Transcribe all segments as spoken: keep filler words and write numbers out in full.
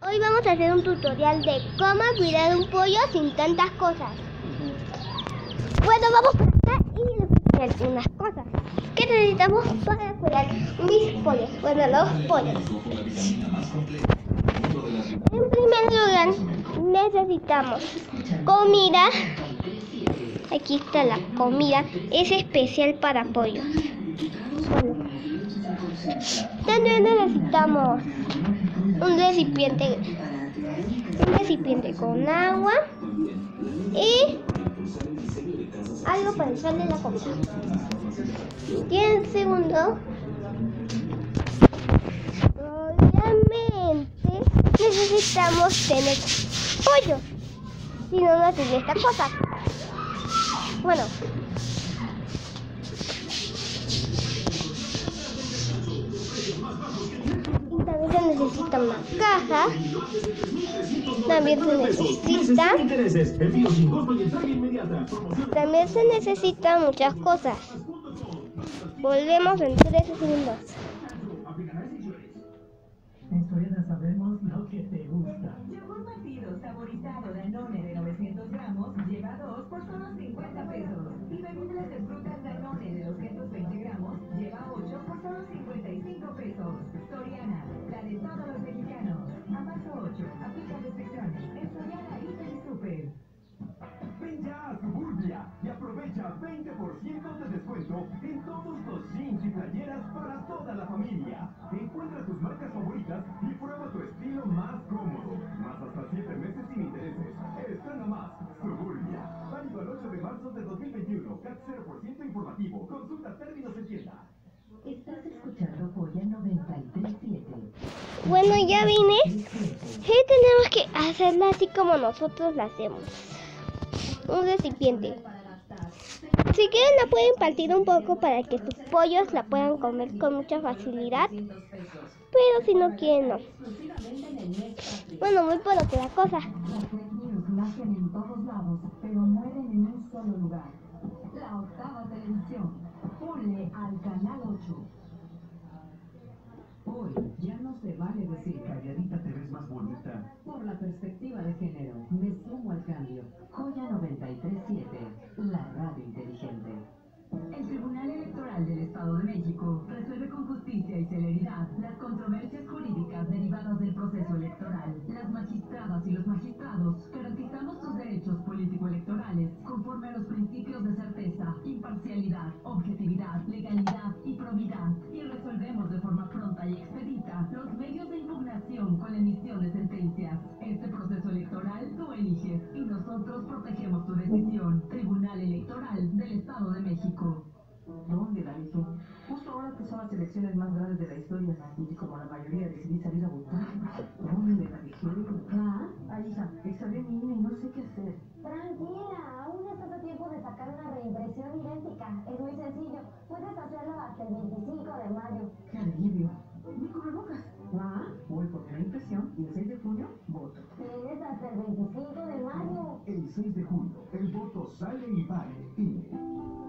Hoy vamos a hacer un tutorial de cómo cuidar un pollo sin tantas cosas. Bueno, vamos por acá y les voy a hacer unas cosas. ¿Qué necesitamos para cuidar mis pollos? Bueno, los pollos. En primer lugar, necesitamos comida. Aquí está la comida. Es especial para pollos. Bueno, también necesitamos un recipiente, un recipiente con agua y algo para echarle la comida. Y en segundo, obviamente necesitamos tener pollo, si no, no hacen esta cosa. Bueno, y también se necesita una caja. También se necesita También se necesitan muchas cosas. Volvemos en tres segundos. En Soriana sabemos lo que te gusta. Yogur batido saborizado Danone de novecientos gramos lleva dos por solo cincuenta pesos. Y bebidas de frutas Danone de doscientos veinte gramos lleva ocho por solo cincuenta y cinco pesos. Soriana, la de todos los mexicanos. A marzo ocho, aplica restricciones. En Soriana, Hiper y Super. Ven ya a Suburbia y aprovecha veinte por ciento de descuento en todos los jeans y playeras para toda la familia. Encuentra tus marcas favoritas y prueba tu estilo más cómodo. Más hasta siete meses sin intereses. Está nomás Suburbia. Válido al ocho de marzo de dos mil veintiuno. C A T cero por ciento informativo. Consulta términos en tienda. Estás escuchando Polla noventa y tres punto siete. Bueno, ya vine. Sí, tenemos que hacerla así como nosotros la hacemos. Un recipiente. Si quieren la pueden partir un poco para que sus pollos la puedan comer con mucha facilidad. Pero si no quieren, no. Bueno, muy por lo que la cosa. Las fake news nacen en todos lados, pero mueren en un solo lugar. La Octava Televisión. Ponle al canal ocho. Hoy ya no se vale decir Calladita te ves más bonita. por la perspectiva de género. Me sumo al cambio. Joya noventa y tres punto siete, la radio inteligente. El Tribunal Electoral del Estado de México resuelve con justicia y celeridad las controversias jurídicas derivadas del proceso electoral. Las magistradas y los magistrados garantizamos tus derechos político-electorales conforme a los principios de certeza, imparcialidad, objetividad, legalidad y probidad, y resolvemos de forma pronta y expedita los medios de impugnación con la emisión de sentencias. Este proceso electoral tú eliges y nosotros protegemos tu decisión. Tribunal Electoral del Estado de México. ¿Dónde, David? Justo ahora que son las elecciones más grandes de la historia y como la mayoría decidí salir a votar. ¿Dónde, David? ¿Ah? Ay, hija, examen mi I N E y no sé qué hacer. Tranquila, aún estás a tiempo de sacar una reimpresión idéntica. Es muy sencillo. Puedes hacerlo hasta el veinticinco de mayo. ¡Qué alivio! ¡Mi cubrebocas! ¿Ah? Voy por la impresión y el seis de junio voto. Tienes hasta el veinticinco de mayo. El seis de junio, el voto sale y vale. I N E.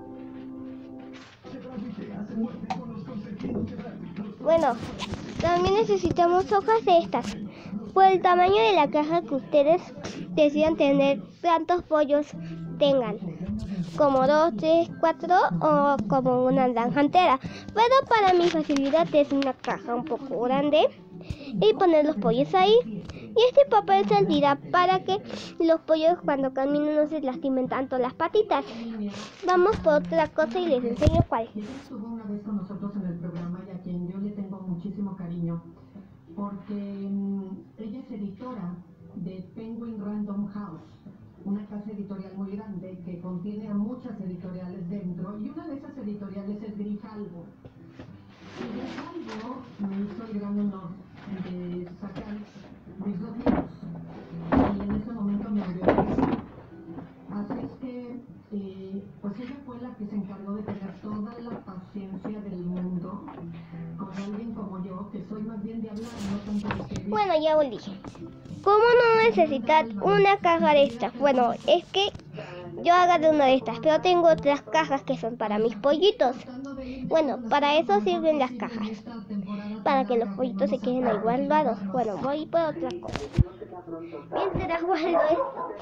Se transmite, hace muerte con los consentidos de Bradley. Bueno, también necesitamos hojas de estas. Por el tamaño de la caja que ustedes decidan tener, tantos pollos tengan. Como dos, tres, cuatro o como una naranja entera. Pero para mi facilidad es una caja un poco grande y poner los pollos ahí. Y este papel servirá para que los pollos cuando caminen no se lastimen tanto las patitas. Vamos por otra cosa y les enseño cuál. Ella estuvo una vez con nosotros en el programa y a quien yo le tengo muchísimo cariño, porque mm, ella es editora de Penguin Random House, una casa editorial muy grande que contiene a muchas editoriales dentro, y una de esas editoriales es Grijalbo. Y Grijalbo me hizo el gran honor de sacar mis dos libros, y en ese momento me abrió la visión. Así es que, eh, pues ella fue la que se encargó de tener toda la paciencia del mundo con alguien como yo, que soy más bien de hablar, no tanto de escribir. Bueno, ya volví. ¿Cómo no necesitar una caja de estas? Bueno, es que yo agarré una de estas, pero tengo otras cajas que son para mis pollitos. Bueno, para eso sirven las cajas. para que los pollitos se queden ahí guardados. Bueno, voy por otra cosa. Mientras guardo esto.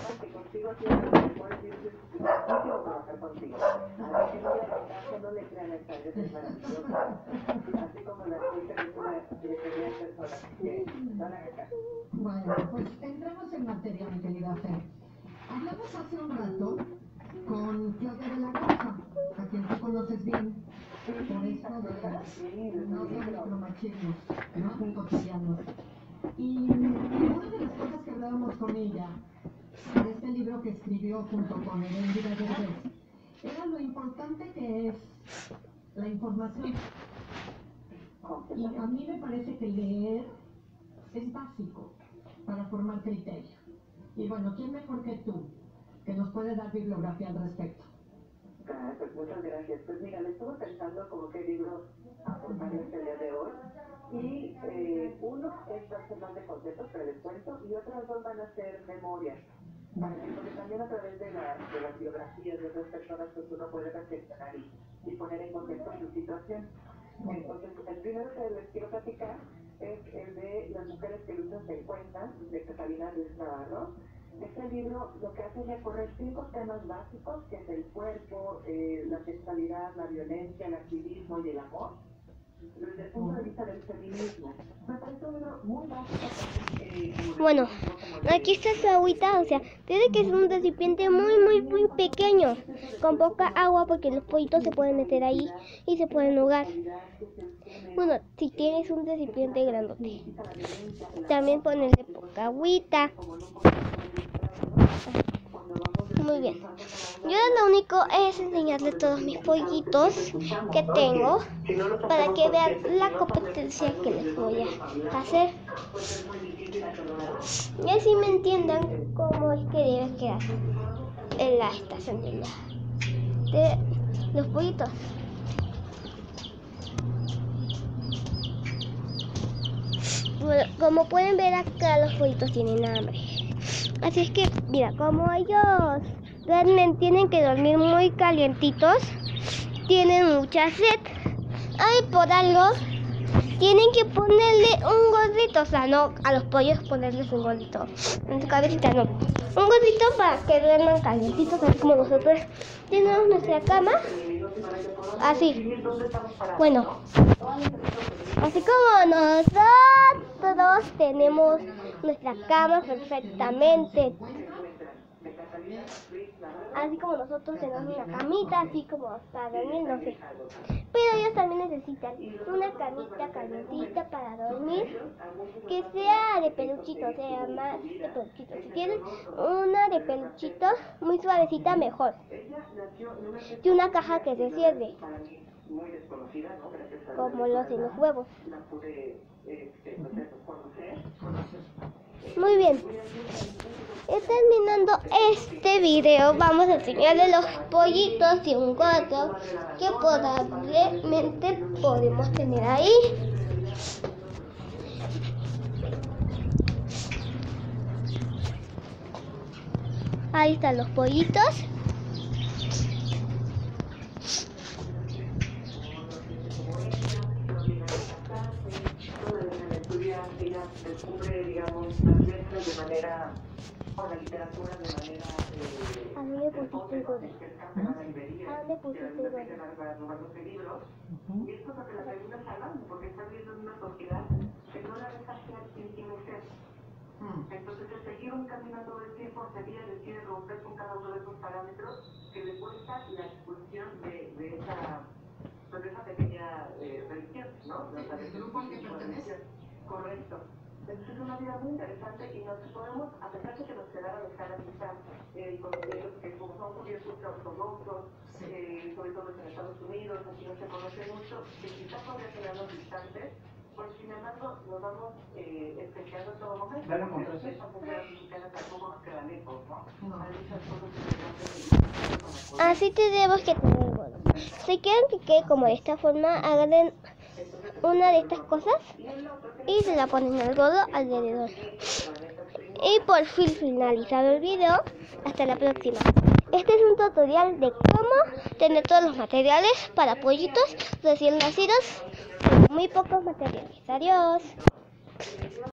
Bueno, pues entremos en materia, mi querida Fe. Hablamos hace un rato con Claudia de la Rosa, a quien tú conoces bien, por esto de no de micromachismos, ¿no? Cotidianos. Y una de las cosas que hablábamos con ella, de este libro que escribió junto con Erendira Derbez, era lo importante que es la información. Y a mí me parece que leer es básico para formar criterio. Y bueno, ¿quién mejor que tú que nos puede dar bibliografía al respecto? Ah, pues muchas gracias. Pues mira, le estuve pensando como qué libros formar este día de hoy. Y eh, uno es va a ser más de conceptos, pero les cuento, y otros dos van a ser memorias. Vale. Porque también a través de, la, de las biografías de otras personas, pues uno puede reflexionar y, y poner en contexto su situación. Entonces, el primero que les quiero platicar es el de Las mujeres que luchan se encuentran, de Catalina Ruiz Navarro. Este libro lo que hace es recorrer cinco temas básicos, que es el cuerpo, eh, la sexualidad, la violencia, el activismo y el amor, desde el punto de vista del feminismo. Me parece un libro muy básico. Eh, Bueno, aquí está su agüita, o sea, tiene que ser un recipiente muy, muy, muy pequeño, con poca agua, porque los pollitos se pueden meter ahí y se pueden ahogar. Bueno, si tienes un recipiente grandote, también ponerle poca agüita. Muy bien. Yo lo único es enseñarle todos mis pollitos que tengo para que vean la competencia que les voy a hacer. Y así me entiendan cómo es que debe quedar en la estación de, la, de los pollitos. Bueno, como pueden ver acá, los pollitos tienen hambre. Así es que, mira, como ellos realmente tienen que dormir muy calientitos, tienen mucha sed. Ay, por algo, tienen que ponerle un gorrito, o sea, no a los pollos ponerles un gorrito en su cabecita, no. Un gorrito para que duerman calientitos, así como nosotros tenemos nuestra cama. Así. Bueno, así como nosotros tenemos nuestra cama perfectamente. Así como nosotros tenemos una camita, así como para dormir, no sé. Pero ellos también necesitan una camita calientita para dormir, que sea de peluchito, o sea, más de peluchito. Si tienen una de peluchito muy suavecita, mejor. Y una caja que se cierre, como los de los huevos. Muy bien. Y terminando este video, vamos a enseñarles los pollitos y un gato que probablemente podemos tener ahí. Ahí están los pollitos. Descubre, digamos, las letras de manera, o la literatura de manera eh, a mí me pusiste el gorro. a dónde pusiste el gorro? de libros. Y esto es lo que las alumnas hablan, porque están viendo en una sociedad que no la deja ser quien tiene que ser. Entonces, el seguir un camino todo el tiempo, Sevilla decide romper con cada uno de esos parámetros que le cuesta la expulsión de, de esa, pues, de esa pequeña eh, religión, ¿no? O sea, de grupo que pertenece. Correcto. Entonces es una vida muy interesante y nos podemos, a pesar de que nos quedara dejar quizás eh, conocimientos que como son judíos ultraortodoxos, eh, sobre todo en Estados Unidos, aquí no se conoce mucho, que quizás podría quedarnos distantes, pues sin embargo nos vamos eh, especiando en todo momento. Claro, entonces esa sociedad mexicana tampoco nos queda lejos, ¿no? Hay muchas cosas que así tenemos que tener bueno. Si quieren que quede como de esta forma, agarren una de estas cosas y se la ponen al gorro alrededor. Y por fin finalizado el video. Hasta la próxima. Este es un tutorial de cómo tener todos los materiales para pollitos recién nacidos. muy pocos materiales. Adiós.